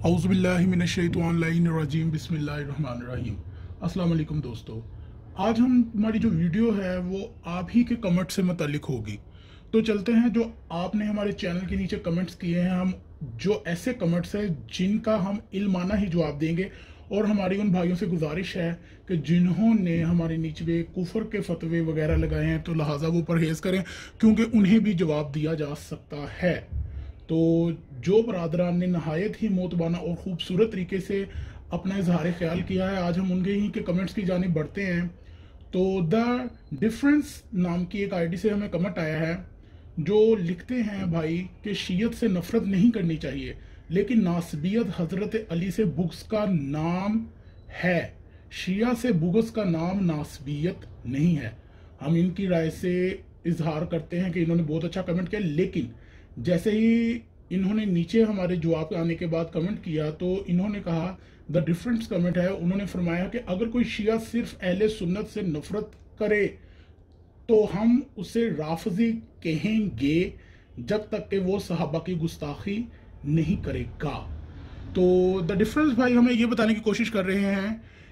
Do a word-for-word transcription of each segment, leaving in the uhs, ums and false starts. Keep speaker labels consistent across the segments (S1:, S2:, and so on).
S1: औज़ुबिल्लाहिमिनश्शैतानिर्रजीम बिस्मिल्लाहिर्रहमानिर्रहीम। अस्सलाम वालेकुम दोस्तों, आज हम हमारी जो वीडियो है वो आप ही के कमेंट से मुतालिक होगी। तो चलते हैं, जो आपने हमारे चैनल के नीचे कमेंट्स किए हैं, हम जो ऐसे कमेंट्स हैं जिनका हम इल्माना ही जवाब देंगे। और हमारी उन भाइयों से गुजारिश है कि जिन्होंने हमारे नीचे कुफर के फतवे वगैरह लगाए हैं तो लिहाजा वो परहेज़ करें, क्योंकि उन्हें भी जवाब दिया जा सकता है। तो जो बरादरान ने नहायत ही मोतबाना और ख़ूबसूरत तरीके से अपना इजहार ख्याल किया है, आज हम उनके ही के कमेंट्स की जानिब बढ़ते हैं। तो द डिफरेंस नाम की एक आईडी से हमें कमेंट आया है, जो लिखते हैं भाई कि शीयत से नफ़रत नहीं करनी चाहिए, लेकिन नासबियत हज़रत अली से बुग़्ज़ का नाम है। शिया से बुग़्ज़ का नाम नासबियत नहीं है। हम इनकी राय से इजहार करते हैं कि इन्होंने बहुत अच्छा कमेंट किया, लेकिन जैसे ही इन्होंने नीचे हमारे जवाब आने के बाद कमेंट किया तो इन्होंने कहा, द डिफरेंस कमेंट है, उन्होंने फरमाया कि अगर कोई शिया सिर्फ अहले सुन्नत से नफरत करे तो हम उसे राफजी कहेंगे जब तक कि वो सहाबा की गुस्ताखी नहीं करेगा। तो द डिफरेंस भाई हमें ये बताने की कोशिश कर रहे हैं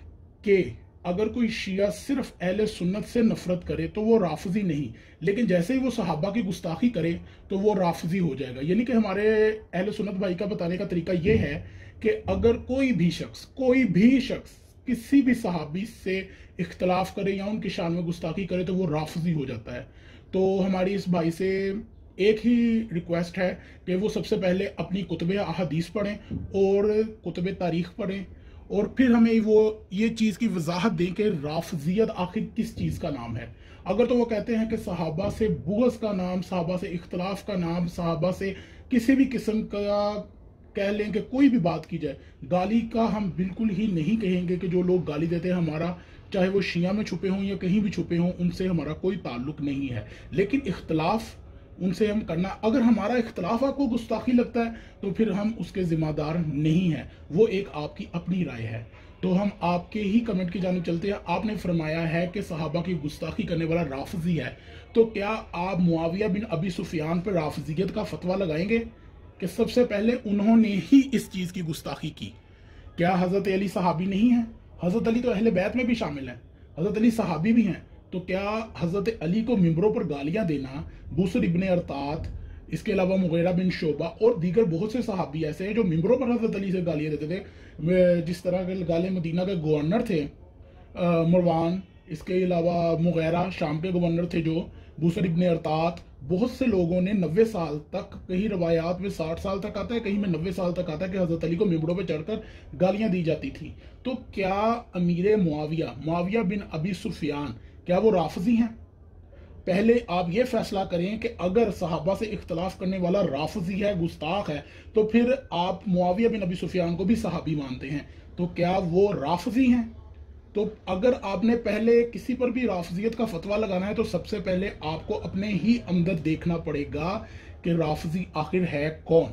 S1: कि अगर कोई शिया सिर्फ अहले सुन्नत से नफरत करे तो वो राफजी नहीं, लेकिन जैसे ही वो सहाबा की गुस्ताखी करे तो वो राफजी हो जाएगा। यानी कि हमारे अहले सुन्नत भाई का बताने का तरीका ये है कि अगर कोई भी शख्स कोई भी शख्स किसी भी सहाबी से इख्तलाफ करे या उनकी शान में गुस्ताखी करे तो वो राफजी हो जाता है। तो हमारी इस भाई से एक ही रिक्वेस्ट है कि वो सबसे पहले अपनी कुतुब अहादीस पढ़ें और कुतुब तारीख पढ़ें, और फिर हमें वो ये चीज़ की वजाहत दें कि राफजियत आखिर किस चीज़ का नाम है। अगर तो वो कहते हैं कि सहाबा से बुग़्ज़ का नाम, सहाबा से इख्तलाफ का नाम, सहाबा से किसी भी किस्म का कह लें कि कोई भी बात की जाए, गाली का हम बिल्कुल ही नहीं कहेंगे कि जो लोग गाली देते हैं, हमारा चाहे वो शिया में छुपे हों या कहीं भी छुपे हों, उनसे हमारा कोई ताल्लुक नहीं है। लेकिन इख्तलाफ उनसे हम करना, अगर हमारा इख्तलाफ आपको गुस्ताखी लगता है तो फिर हम उसके जिम्मेदार नहीं हैं, वो एक आपकी अपनी राय है। तो हम आपके ही कमेंट की जानिब चलते हैं। आपने फरमाया है कि सहाबा की गुस्ताखी करने वाला राफजी है, तो क्या आप मुआविया बिन अबी सुफियान पर राफजियत का फतवा लगाएंगे कि सबसे पहले उन्होंने ही इस चीज़ की गुस्ताखी की? क्या हज़रत अली सहाबी नहीं है? हज़रत अली तो अहले बैत में भी शामिल है, हज़रत अली सहाबी भी हैं। तो क्या हज़रत अली को मिंबरों पर गालियां देना, बुसर इब्ने अरतात, इसके अलावा मुगीरा बिन शोबा और दीगर बहुत से सहाबी ऐसे हैं जो मिंबरों पर हज़रत अली से गालियां देते थे। जिस तरह के गाले मदीना के गवर्नर थे मरवान, इसके अलावा मुगीरा शाम के गवर्नर थे जो बुसर इब्ने अरतात, बहुत से लोगों ने नब्बे साल तक, कहीं रवायात में साठ साल तक आता है, कहीं में नब्बे साल तक आता है कि हज़रत अली को मिंबरों पर चढ़कर गालियां दी जाती थी। तो क्या अमीर मुआविया मुआविया बिन अबी सुफियान क्या वो राफजी हैं? पहले आप ये फैसला करें कि अगर सहाबा से इख्तलाफ करने वाला राफजी है, गुस्ताख है, तो फिर आप मुआविया बिन अबी सुफियान को भी सहाबी मानते हैं, तो क्या वो राफजी हैं? तो अगर आपने पहले किसी पर भी राफजियत का फतवा लगाना है तो सबसे पहले आपको अपने ही अंदर देखना पड़ेगा कि राफजी आखिर है कौन।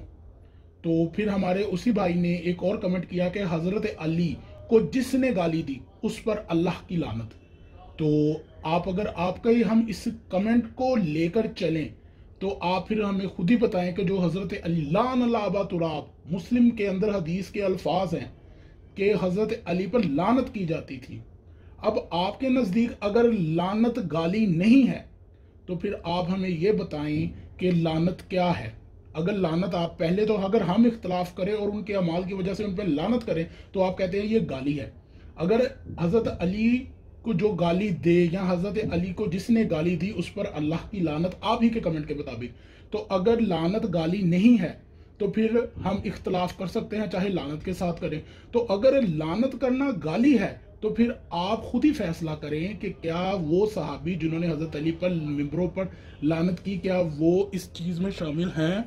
S1: तो फिर हमारे उसी भाई ने एक और कमेंट किया कि हज़रत अली को जिसने गाली दी उस पर अल्लाह की लानत। तो आप अगर आपका ही हम इस कमेंट को लेकर चलें तो आप फिर हमें खुद ही बताएं कि जो हज़रत अली लान अल्लाह अबा तुराब, मुस्लिम के अंदर हदीस के अल्फाज हैं कि हज़रत अली पर लानत की जाती थी। अब आपके नज़दीक अगर लानत गाली नहीं है तो फिर आप हमें ये बताएं कि लानत क्या है। अगर लानत, आप पहले तो अगर हम इख्तलाफ करें और उनके अमाल की वजह से उन पर लानत करें तो आप कहते हैं ये गाली है। अगर हज़रत अली को जो गाली दे या हज़रत अली को जिसने गाली दी उस पर अल्लाह की लानत, आप ही के कमेंट के मुताबिक, तो अगर लानत गाली नहीं है तो फिर हम इख्तलाफ कर सकते हैं, चाहे लानत के साथ करें। तो अगर लानत करना गाली है तो फिर आप खुद ही फैसला करें कि क्या वो सहाबी जिन्होंने हज़रत अली पर मिंबरों पर लानत की, क्या वो इस चीज़ में शामिल हैं।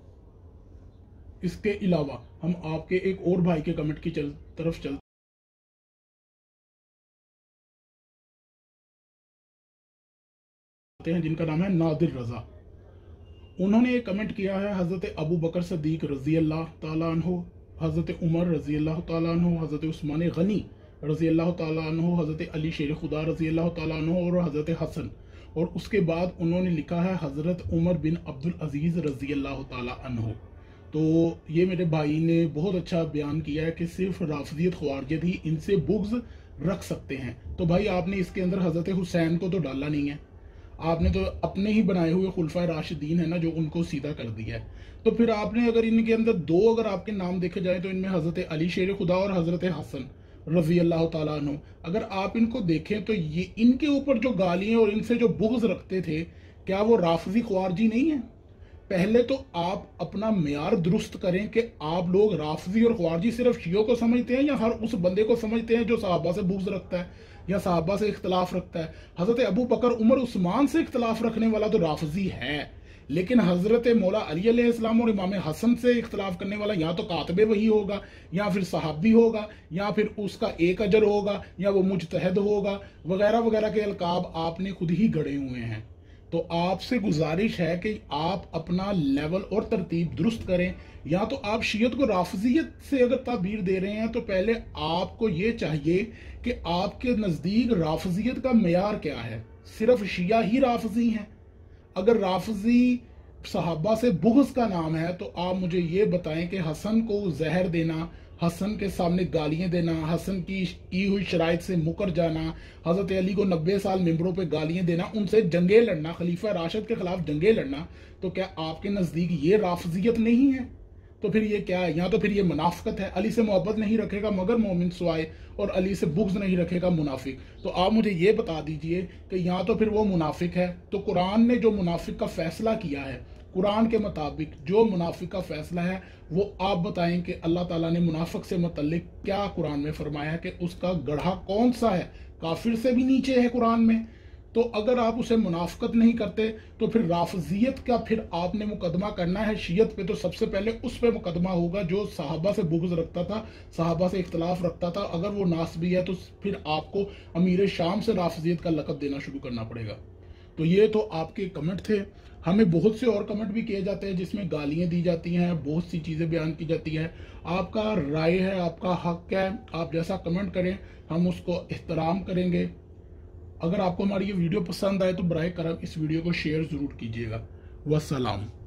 S1: इसके अलावा हम आपके एक और भाई के कमेंट की चल, तरफ चलते हैं जिनका नाम है नादिर रजा। उन्होंने एक कमेंट किया है, हज़रत अबू बकर सदीक रजी अल्लाह ताला अन्हु, हज़रत उमर रजी अल्लाह ताला अन्हु, हज़रत उस्मान गनी रजी अल्लाह ताला अन्हु, हज़रत अली शेर खुदा रजी अल्लाह ताला अन्हु और हज़रत हसन। और उसके बाद उन्होंने लिखा है हज़रत उमर बिन अब्दुल अजीज़ रजी अल्लाह ताला अन्हु। تو یہ میرے بھائی نے بہت اچھا بیان کیا ہے کہ صرف رافضیت خوارجیت ہی ان سے بغض رکھ سکتے ہیں. تو بھائی آپ نے اس کے اندر حضرت حسین کو تو ڈالا نہیں ہے, آپ نے تو اپنے ہی بنائے ہوئے خلفائے راشدین ہیں نا جو ان کو سیدھا کر دیا ہے. تو پھر آپ نے اگر ان کے اندر دو اگر آپ کے نام دیکھے جائیں تو ان میں حضرت علی شیر خدا اور حضرت حسن رضی اللہ تعالیٰ عنہ, اگر آپ ان کو دیکھیں تو یہ ان کے اوپر جو گالیاں اور ان سے جو بغض رکھتے تھے, کیا وہ رافضی خوارجی نہیں ہیں؟ پہلے تو آپ اپنا معیار درست کریں کہ آپ لوگ رافضی اور خوارجی صرف شیعوں کو سمجھتے ہیں یا ہر اس بندے کو سمجھتے ہیں جو صحابہ سے بغض رکھتا ہے یا صحابہ سے اختلاف رکھتا ہے. حضرت ابو بکر عمر عثمان سے اختلاف رکھنے والا تو رافضی ہے, لیکن حضرت مولا علی علیہ السلام اور امام حسن سے اختلاف کرنے والا یا تو کاتب وحی ہوگا یا پھر صحابی ہوگا یا پھر اس کا ایک اجر ہوگا یا وہ مجتہد ہوگا وغیرہ وغیرہ کے القاب آپ نے خود ہی گڑے ہوئے ہیں. تو آپ سے گزارش ہے کہ آپ اپنا لیول اور ترتیب درست کریں. یا تو آپ شیعت کو رافضیت سے اگر تعبیر دے رہے ہیں تو پہلے آپ کو یہ چاہیے کہ آپ کے نزدیک رافضیت کا معیار کیا ہے. صرف شیعہ ہی رافضی ہیں؟ اگر رافضی صحابہ سے بغض کا نام ہے تو آپ مجھے یہ بتائیں کہ حسن کو زہر دینا, حسن کے سامنے گالیاں دینا, حسن کی کی ہوئی شرائط سے مکر جانا, حضرت علی کو نبے سال ممبروں پہ گالیاں دینا, ان سے جنگیں لڑنا, خلیفہ راشد کے خلاف جنگیں لڑنا, تو کیا آپ کے نزدیک یہ رافضیت نہیں ہے؟ تو پھر یہ کیا ہے؟ یا تو پھر یہ منافقت ہے. علی سے محبت نہیں رکھے گا مگر مومن سوائے, اور علی سے بغض نہیں رکھے گا منافق. تو آپ مجھے یہ بتا دیجئے کہ یا تو پھر وہ منافق ہے. تو قرآن نے جو منافق کا فیصلہ کیا ہے, قرآن کے مطابق جو منافق کا فیصلہ ہے وہ آپ بتائیں کہ اللہ تعالیٰ نے منافق سے متعلق کیا قرآن میں فرمایا ہے کہ اس کا گڑھا کون سا ہے؟ کافر سے بھی نیچے ہے قرآن میں. تو اگر آپ اسے منافقت نہیں کرتے تو پھر رافضیت کا پھر آپ نے مقدمہ کرنا ہے شیعت پہ, تو سب سے پہلے اس پہ مقدمہ ہوگا جو صحابہ سے بغض رکھتا تھا, صحابہ سے اختلاف رکھتا تھا. اگر وہ ناسبی ہے تو پھر آپ کو امیر شام سے رافضیت کا لقب دینا شروع کرنا پڑے گا. تو یہ تو آپ کے کمنٹ تھے. ہمیں بہت سے اور کمنٹ بھی کیے جاتے ہیں جس میں گالیاں دی جاتی ہیں, بہت سی چیزیں بیان کی جاتی ہیں. آپ کا رائے ہے, آپ کا حق ہے, آپ جیسا کمنٹ کریں ہم اس کو احترام کریں گے. اگر آپ کو ہماری یہ ویڈیو پسند آئے تو براہ کرم اس ویڈیو کو شیئر ضرور کیجیے گا. والسلام.